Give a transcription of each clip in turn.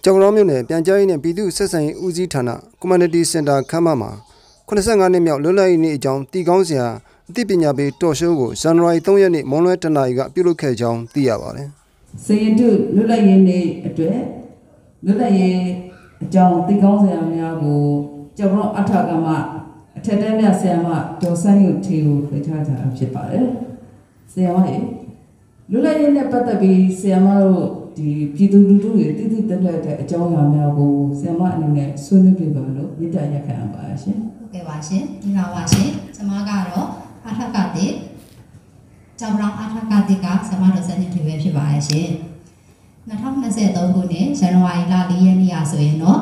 ကျောက်တော်မြို့နယ်ပြန်ကြားရေးနဲ့ပြည်သူ့ဆက်ဆံရေးဦးစီးဌာန Community Center ခမ်းမမှာ85နှစ်မြောက်လွတ်လပ်ရေးနေ့အကြောင်းတည်ကောင်းစရာအသိပညာပေးတော်ရှိုးကိုဇန်နဝါရီ3ရက်နေ့မွန်းလွဲတနာရီကပြုလုပ်ခဲ့ကြောင်းသိရပါတယ်။စရင်တုလွတ်လပ်ရေးနေ့အတွက်လွတ်လပ်ရေးအကြောင်းတည်ကောင်းစရာများကိုကျောက်တော်အထက်ကမှအထက်တန်းမြဆရာမဒေါ်ဆန်းရုပ်ထေကိုဖိတ်ထားတာဖြစ်ပါတယ်။ဆရာမရေလွတ်လပ်ရေးနဲ့ပတ်သက်ပြီးဆရာမတို့ဒီပြည်သူလူထုတွေတည်တည်တက်တက်တဲ့အကြောင်းအရာများကိုဆရာမအနေနဲ့ဆွေးနွေးပြပါလို့မြစ်တာရက်ခံပါရှင်။ဟုတ်ကဲ့ပါရှင်။ဒီမှာပါရှင်။ကျွန်မကတော့အထက်ကတည်းကျောင်းတော်အထက်ကတည်းကဆရာမတို့စနေထွေပဲဖြစ်ပါရဲ့ရှင်။2023ခုနှစ်ဇန်နဝါရီလ4ရက်နေ့ရဆိုရင်တော့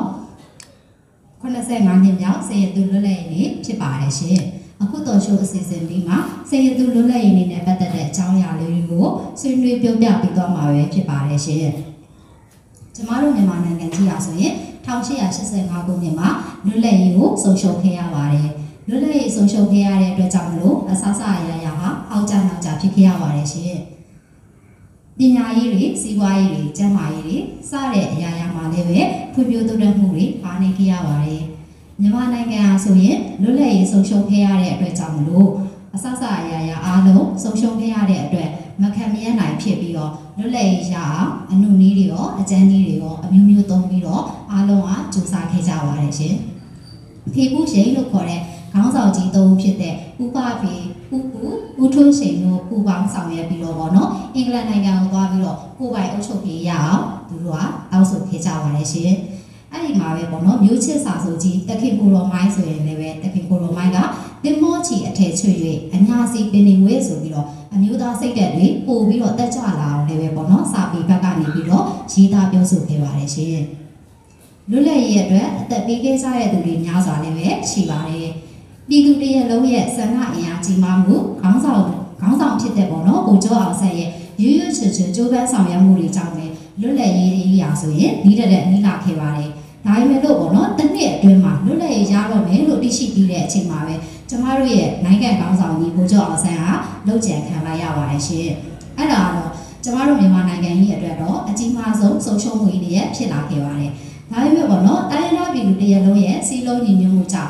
85နှစ်မြောက်စရင်သူလွတ်လပ်ရေးနေ့ဖြစ်ပါတယ်ရှင်။အခုတော်ရှိုးအစီအစဉ်လေးမှာစရင်သူလွတ်လပ်ရေးနေ့နဲ့ပတ်သက်တဲ့အကြောင်းအရာလေးတွေကိုဆွေးနွေးပြောပြပေးသွားမှာပဲဖြစ်ပါတယ်ရှင်။ကျမတို့မြန်မာနိုင်ငံကြီးရာဆိုရင်1885ခုနှစ်မှာလွတ်လပ်ရေးကိုဆုံးရှုံးခဲ့ရပါတယ်။လွတ်လပ်ရေးဆုံးရှုံးခဲ့ရတဲ့အတွက်ကြောင့်မလို့အဆအရရဟာအောက်ကျနောက်ကျဖြစ်ခဲ့ရပါတယ်ရှင်။ပညာရေးတွေစီးပွားရေးတွေကျန်းမာရေးတွေစတဲ့အရာရာမှာလည်းပဲဖွံ့ဖြိုးတိုးတက်မှုတွေအားနည်းခဲ့ရပါတယ်။မြန်မာနိုင်ငံဟာဆိုရင်လွတ်လပ်ရေးဆုံးရှုံးခဲ့ရတဲ့အတွက်ကြောင့်မလို့အဆအရာရာအားလုံးဆုံးရှုံးခဲ့ရတဲ့အတွက်မခံမရနိုင်ဖြစ်ပြီးတော့လွတ်လပ်ရေးရအောင်အနုနည်းတွေရောအကျန်းနည်းတွေရောအမျိုးမျိုးသုံးပြီးတော့အားလုံးကကြိုးစားခဲ့ကြပါတယ်ရှင်။ဖေဘူးရှိန်လို့ခေါ်တဲ့ခေါင်းဆောင်ကြီးသုံးဖြစ်တဲ့ဥပဖေဦးထွန်းရှိန်တို့ပူပေါင်းဆောင်ရွက်ပြီးတော့ဗောနော်အင်္ဂလန်နိုင်ငံကိုသွားပြီးတော့ကိုယ်ပိုင်အုပ်ချုပ်ရေးရအောင်သူတို့ကတောင်းဆိုခဲ့ကြပါတယ်ရှင်။အဲ့ဒီမှာပဲဗောနော်မျိုးချစ်စာဆိုကြီးတခင်ကိုတော်မိုင်းဆိုရင်လည်းပဲတခင်ကိုတော်မိုင်းကတင်မောချီအထည်ချွေ၍အညာစီပင်နေဝဲဆိုပြီးတော့အမျိုးသားစိတ်သက်တွေပို့ပြီးတော့တက်ကြလာအောင်လည်းပဲဗောနော်စာပေဘက်ကနေပြီးတော့ရေးသားပြောဆိုခဲ့ပါတယ်ရှင်။လွတ်လပ်ရေးအတွက်အသက်ပေးခဲ့ကြတဲ့သူတွေများစွာလည်းပဲရှိပါတယ်။ပြည်သူတရက်လုံးရဲ့ဆန္ဒအင်အားကြီးမားမှုခေါင်းဆောင်ဖြစ်တဲ့ပေါ့နော်ကိုကျော်အောင်ဆက်ရဲ့ရွရွချွချွကြိုးပမ်းဆောင်ရွက်မှုတွေကြောင့်လည်းလွတ်လပ်ရေးရာဆိုရင်နီးတဲ့နီးလာခဲ့ပါတယ်။ဒါပေမဲ့လို့ပေါ့နော်တစ်နှစ်အတွင်းမှာလွတ်လပ်ရေးရတော့မယ်လို့သိရှိပြီးတဲ့အချိန်မှာပဲကျမတို့ရဲ့နိုင်ငံခေါင်းဆောင်ကြီးကိုကျော်အောင်ဆက်ဟာလုပ်ကြံခံလိုက်ရပါတယ်ရှင်။အဲ့ဒါကတော့ကျမတို့မြန်မာနိုင်ငံကြီးအတွက်တော့အကြီးမားဆုံးဆုံးရှုံးမှုတွေဖြစ်လာခဲ့ပါတယ်။ဒါပေမဲ့ပေါ့နော်တိုင်းရင်းသားပြည်သူတရက်လုံးရဲ့စီလုံးညီညွတ်မှုကြောင့်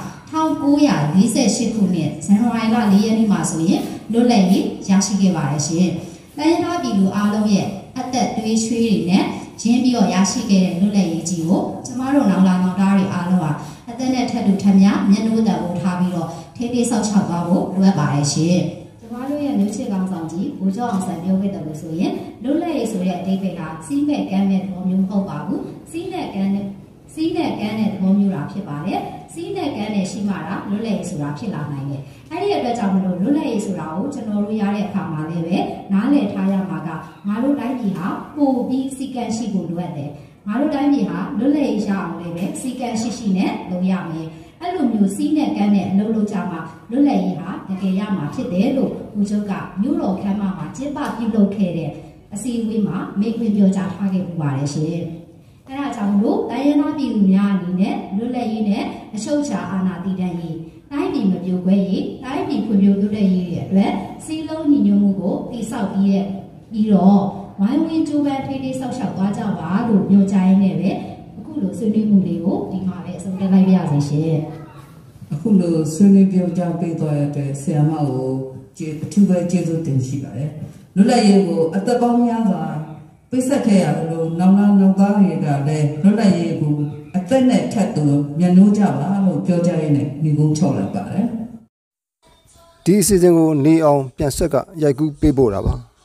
1948ခုနှစ်ဇန်နဝါရီလ4ရက်နေ့မှာဆိုရင်လွတ်လပ်ရေးရရှိခဲ့ပါတယ်ရှင်။တိုင်းရင်းသားပြည်သူအားလုံးရဲ့အသက်သွေးချွေးတွေနဲ့ရင်းပြီးတော့ရရှိခဲ့တဲ့လွတ်လပ်ရေးကြီးကိုကျမတို့နောက်လာနောက်သားတွေအားလုံးဟာအသက်နဲ့ထပ်တူထပ်မြမျက်နှာတံပိုးထားပြီးတော့ထိထိဆောက်ရှောက်သွားဖို့လိုအပ်ပါတယ်ရှင်။ကျမတို့ရဲ့မျိုးချစ်ကောင်းဆောင်ကြီးဘိုးကျော်အောင်ဆန်းပြောခဲ့တယ်လို့ဆိုရင်လွတ်လပ်ရေးဆိုတဲ့အဓိပ္ပာယ်ကစီးမဲ့ကမ်းမဲ့သဘောမျိုးမဟုတ်ပါဘူး။စီးနဲ့ကမ်းတဲ့သဘောမျိုးတာဖြစ်ပါတယ်။စီးနဲ့ကမ်းနဲ့ရှိမှတာလွတ်လပ်ရေးဆိုတာဖြစ်လာနိုင်တယ်။အဲ့ဒီအတွက်ကြောင့်မလို့လွတ်လပ်ရေးဆိုတာကိုကျွန်တော်တို့ရတဲ့အခါမှာလည်းပဲနားလည်ထားရမှာကငါတို့တိုင်းပြည်ဟာပိုပြီးစီကံရှိဖို့လိုအပ်တယ်။ငါတို့တိုင်းပြည်ဟာလွတ်လပ်ရေးရအောင်လည်းပဲစီကံရှိနဲ့လုပ်ရမယ်။အဲ့လိုမျိုးစီးနဲ့ကမ်းနဲ့အလုပ်လုပ်ကြမှာလွတ်လပ်ရေးဟာတကယ်ရမှာဖြစ်တယ်လို့ဦးချုပ်ကမြို့တော်ခမ်းမမှာကျင်းပပြုလုပ်ခဲ့တဲ့အစည်းအဝေးမှာမိန့်ခွန်းပြောကြားထားခဲ့ပူပါတယ်ရှင်။အဲ့ဒါကြောင့်လို့တိုင်းရင်းသားပြည်သူများအနေနဲ့လွတ်လပ်ရေးနဲ့အချုပ်အခြာအာဏာတည်တံ့ရေးတိုင်းပြည်မပြိုကွဲရေးတိုင်းပြည်ဖွံ့ဖြိုးတိုးတက်ရေးရဲ့အတွက်စီးလုံးညီညွတ်မှုကိုတည်ဆောက်ပြီးတော့ဝိုင်းဝန်းကြိုးပမ်းထိထိဆောက်ရှောက်သွားကြပါလို့ပြောကြားရင်းနဲ့ပဲအခုလိုဆွေးနွေးမှုလေးကိုဒီမှာပဲအဆုံးသတ်လိုက်ပါရစေရှင်။အခုလိုဆွေးနွေးပြောကြားပေးသွားရတဲ့ဆရာမကိုအထူးပဲကျေးဇူးတင်ရှိပါတယ်။လွတ်လပ်ရေးကိုအသက်ပေါင်းများစွာပိတ်ဆက်ခဲ့ရလို့နောက်သားတွေကလည်းလွတ်လပ်ရေးကိုအသက်နဲ့ထပ်တူမျက်နှိုးကြပါလို့ပြောကြရင်းနဲ့ညီကုန်းချောက်လိုက်ပါတယ်ဒီအစီအစဉ်ကိုနေအောင်ပြန်ဆက်ကရိုက်ကူးပေးပို့တာပါ